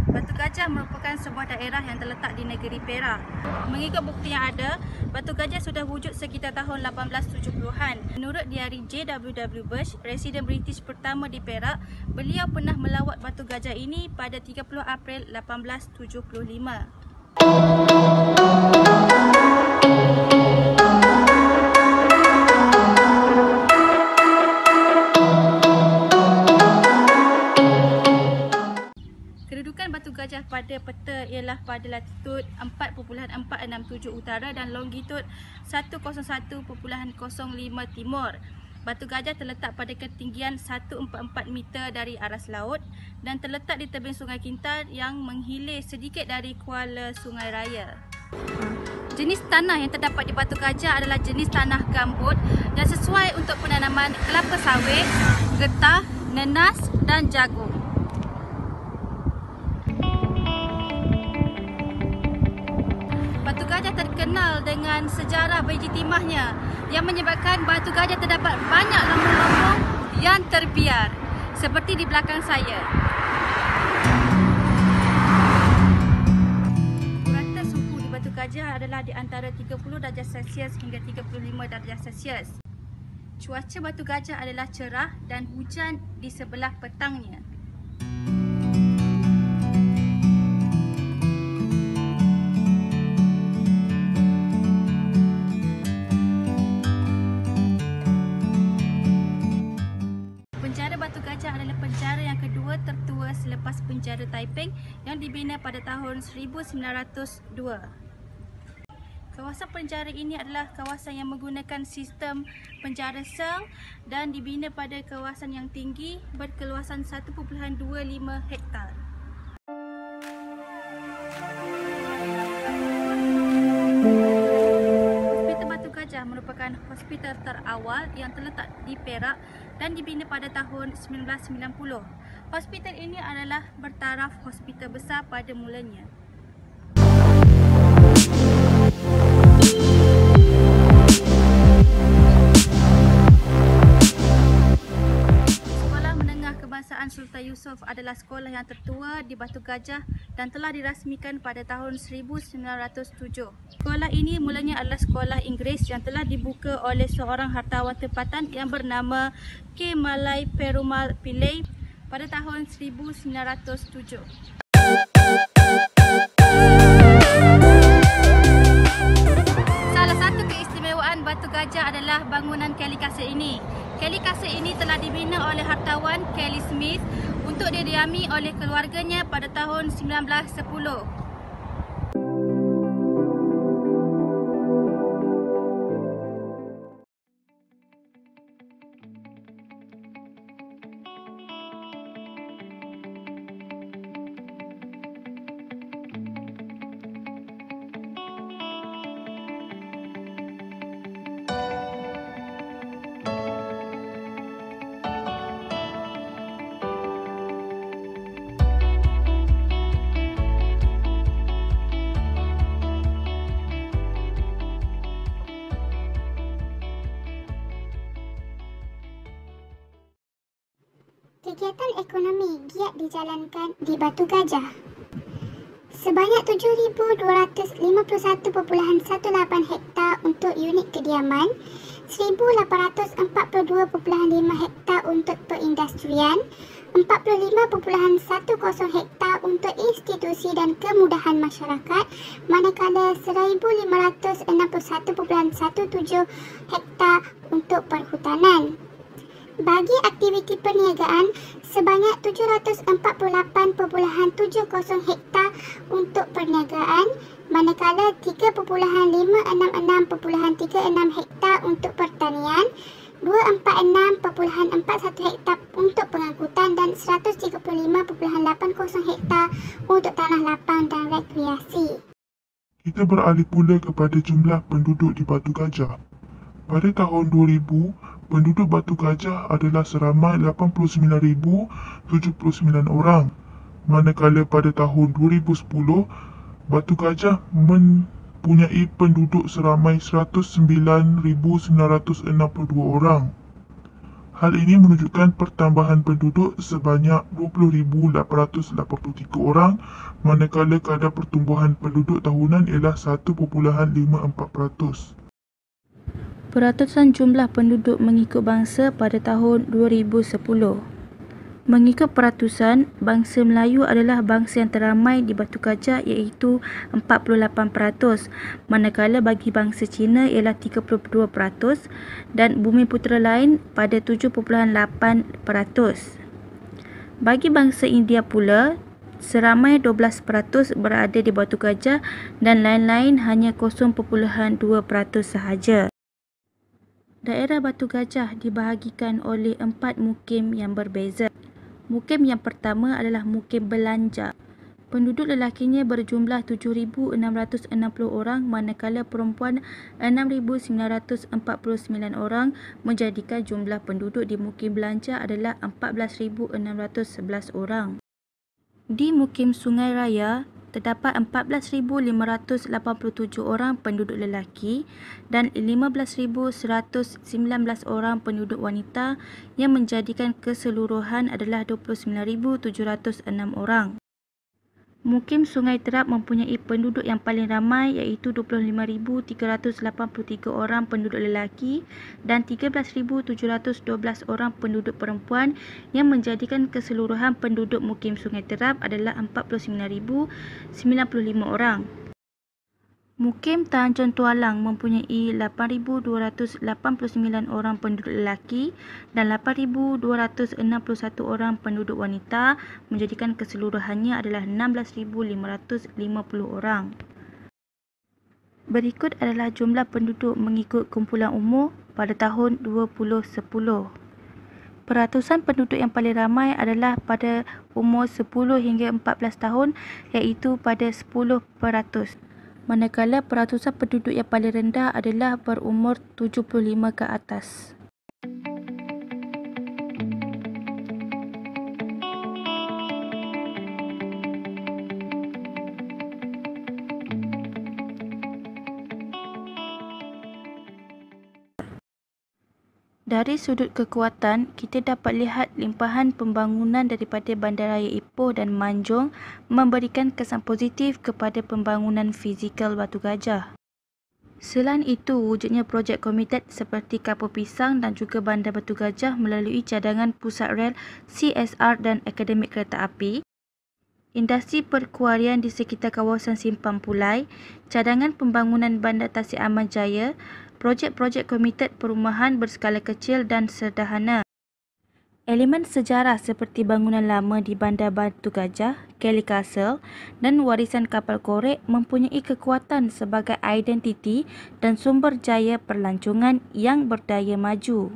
Batu Gajah merupakan sebuah daerah yang terletak di negeri Perak. Mengikut bukti yang ada, Batu Gajah sudah wujud sekitar tahun 1870-an. Menurut diari J.W.W. Bush, Presiden British pertama di Perak, beliau pernah melawat Batu Gajah ini pada 30 April 1875. Kedudukan Batu Gajah pada peta ialah pada latitud 4.467 utara dan longitud 101.05 timur. Batu Gajah terletak pada ketinggian 144 meter dari aras laut dan terletak di tebing Sungai Kintan yang menghilir sedikit dari kuala Sungai Raya. Jenis tanah yang terdapat di Batu Gajah adalah jenis tanah gambut dan sesuai untuk penanaman kelapa sawit, getah, nenas dan jagung. Batu Gajah terkenal dengan sejarah biji timahnya yang menyebabkan Batu Gajah terdapat banyak lombong-lombong yang terbiar seperti di belakang saya. Purata suhu di Batu Gajah adalah di antara 30 darjah Celsius hingga 35 darjah Celsius. Cuaca Batu Gajah adalah cerah dan hujan di sebelah petangnya. Penjara Batu Gajah adalah penjara yang kedua tertua selepas penjara Taiping yang dibina pada tahun 1902. Kawasan penjara ini adalah kawasan yang menggunakan sistem penjara sel dan dibina pada kawasan yang tinggi berkeluasan 1.25 hektar. Merupakan hospital terawal yang terletak di Perak dan dibina pada tahun 1990. Hospital ini adalah bertaraf hospital besar pada mulanya. Sekolah Menengah Kebangsaan Sultan Yusof adalah sekolah yang tertua di Batu Gajah dan telah dirasmikan pada tahun 1907. Sekolah ini mulanya adalah sekolah Inggeris yang telah dibuka oleh seorang hartawan tempatan yang bernama K. Malai Perumal Pillai pada tahun 1907. Salah satu keistimewaan Batu Gajah adalah bangunan Kelly Castle ini. Kelly Castle ini telah dibina oleh hartawan Kelly Smith untuk didiami oleh keluarganya pada tahun 1910. Kegiatan ekonomi giat dijalankan di Batu Gajah. Sebanyak 7,251.18 hektar untuk unit kediaman, 1,842.5 hektar untuk perindustrian, 45.10 hektar untuk institusi dan kemudahan masyarakat, manakala 1,561.17 hektar untuk perhutanan. Bagi aktiviti perniagaan, sebanyak 748.70 hektar untuk perniagaan, manakala 3.566.36 hektar untuk pertanian, 246.41 hektar untuk pengangkutan dan 135.80 hektar untuk tanah lapang dan rekreasi. Kita beralih pula kepada jumlah penduduk di Batu Gajah. Pada tahun 2000, penduduk Batu Gajah adalah seramai 89,079 orang. Manakala pada tahun 2010, Batu Gajah mempunyai penduduk seramai 109,962 orang. Hal ini menunjukkan pertambahan penduduk sebanyak 20,883 orang, manakala kadar pertumbuhan penduduk tahunan ialah 1.54%. Peratusan jumlah penduduk mengikut bangsa pada tahun 2010. Mengikut peratusan, bangsa Melayu adalah bangsa yang teramai di Batu Gajah iaitu 48%, manakala bagi bangsa Cina ialah 32% dan Bumi Putera lain pada 7.8%. Bagi bangsa India pula, seramai 12% berada di Batu Gajah dan lain-lain hanya 0.2% sahaja. Daerah Batu Gajah dibahagikan oleh 4 mukim yang berbeza. Mukim yang pertama adalah mukim Belanja. Penduduk lelakinya berjumlah 7,660 orang, manakala perempuan 6,949 orang, menjadikan jumlah penduduk di mukim Belanja adalah 14,611 orang. Di mukim Sungai Raya, terdapat 14,587 orang penduduk lelaki dan 15,119 orang penduduk wanita, yang menjadikan keseluruhan adalah 29,706 orang. Mukim Sungai Terap mempunyai penduduk yang paling ramai iaitu 25,383 orang penduduk lelaki dan 13,712 orang penduduk perempuan, yang menjadikan keseluruhan penduduk Mukim Sungai Terap adalah 49,095 orang. Mukim Tanjung Tualang mempunyai 8,289 orang penduduk lelaki dan 8,261 orang penduduk wanita, menjadikan keseluruhannya adalah 16,550 orang. Berikut adalah jumlah penduduk mengikut kumpulan umur pada tahun 2010. Peratusan penduduk yang paling ramai adalah pada umur 10 hingga 14 tahun iaitu pada 10%. Manakala peratusan penduduk yang paling rendah adalah berumur 75 ke atas. Dari sudut kekuatan, kita dapat lihat limpahan pembangunan daripada Bandaraya Ipoh dan Manjung memberikan kesan positif kepada pembangunan fizikal Batu Gajah. Selain itu, wujudnya projek komited seperti Kapur Pisang dan juga Bandar Batu Gajah melalui cadangan Pusat Rel, CSR dan Akademik Kereta Api, industri perkuarian di sekitar kawasan Simpang Pulai, cadangan pembangunan Bandar Tasik Aman Jaya, projek-projek komited perumahan berskala kecil dan sederhana. Elemen sejarah seperti bangunan lama di Bandar Batu Gajah, Kelly Castle dan warisan kapal korek mempunyai kekuatan sebagai identiti dan sumber jaya perlancongan yang berdaya maju.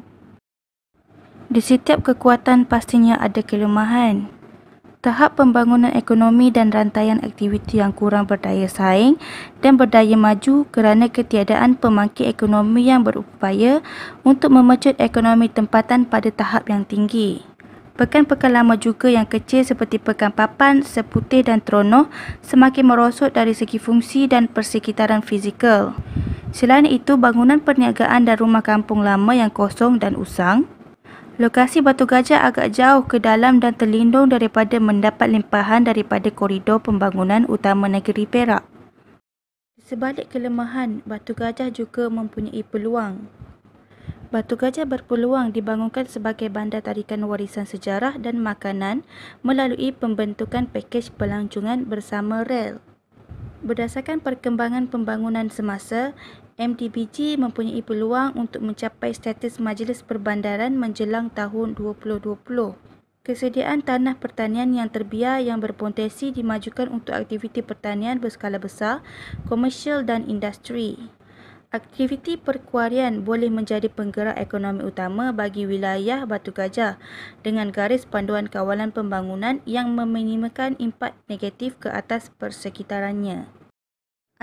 Di setiap kekuatan pastinya ada kelemahan. Tahap pembangunan ekonomi dan rantaian aktiviti yang kurang berdaya saing dan berdaya maju kerana ketiadaan pemangkit ekonomi yang berupaya untuk memecut ekonomi tempatan pada tahap yang tinggi. Pekan-pekan lama juga yang kecil seperti Pekan Papan, Seputih dan Teronoh semakin merosot dari segi fungsi dan persekitaran fizikal. Selain itu, bangunan perniagaan dan rumah kampung lama yang kosong dan usang. Lokasi Batu Gajah agak jauh ke dalam dan terlindung daripada mendapat limpahan daripada koridor pembangunan utama negeri Perak. Sebalik kelemahan, Batu Gajah juga mempunyai peluang. Batu Gajah berpeluang dibangunkan sebagai bandar tarikan warisan sejarah dan makanan melalui pembentukan pakej pelancongan bersama rel. Berdasarkan perkembangan pembangunan semasa, MDBG mempunyai peluang untuk mencapai status Majlis Perbandaran menjelang tahun 2020. Kesediaan tanah pertanian yang terbiar yang berpotensi dimajukan untuk aktiviti pertanian berskala besar, komersial dan industri. Aktiviti perkuarian boleh menjadi penggerak ekonomi utama bagi wilayah Batu Gajah dengan garis panduan kawalan pembangunan yang meminimkan impak negatif ke atas persekitarannya.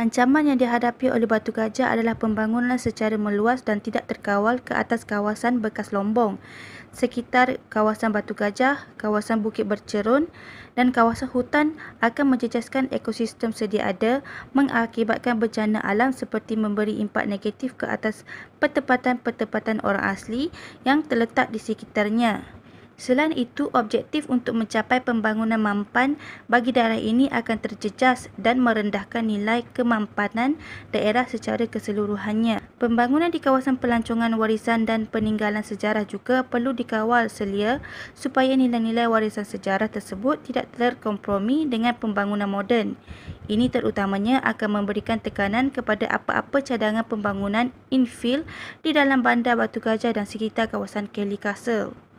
Ancaman yang dihadapi oleh Batu Gajah adalah pembangunan secara meluas dan tidak terkawal ke atas kawasan bekas Lombong, sekitar kawasan Batu Gajah, kawasan Bukit Bercerun dan kawasan hutan akan menjejaskan ekosistem sedia ada, mengakibatkan bencana alam seperti memberi impak negatif ke atas pertempatan-pertempatan orang asli yang terletak di sekitarnya. Selain itu, objektif untuk mencapai pembangunan mampan bagi daerah ini akan terjejas dan merendahkan nilai kemampanan daerah secara keseluruhannya. Pembangunan di kawasan pelancongan warisan dan peninggalan sejarah juga perlu dikawal selia supaya nilai-nilai warisan sejarah tersebut tidak terkompromi dengan pembangunan moden. Ini terutamanya akan memberikan tekanan kepada apa-apa cadangan pembangunan infill di dalam bandar Batu Gajah dan sekitar kawasan Kelly Castle.